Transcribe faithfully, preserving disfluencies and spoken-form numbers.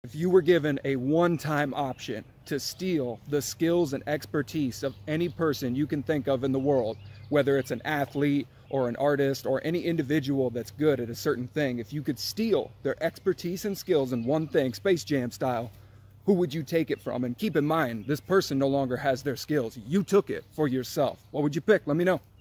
If you were given a one-time option to steal the skills and expertise of any person you can think of in the world, whether it's an athlete or an artist or any individual that's good at a certain thing, if you could steal their expertise and skills in one thing, Space Jam style, who would you take it from? And keep in mind, this person no longer has their skills. You took it for yourself. What would you pick? Let me know.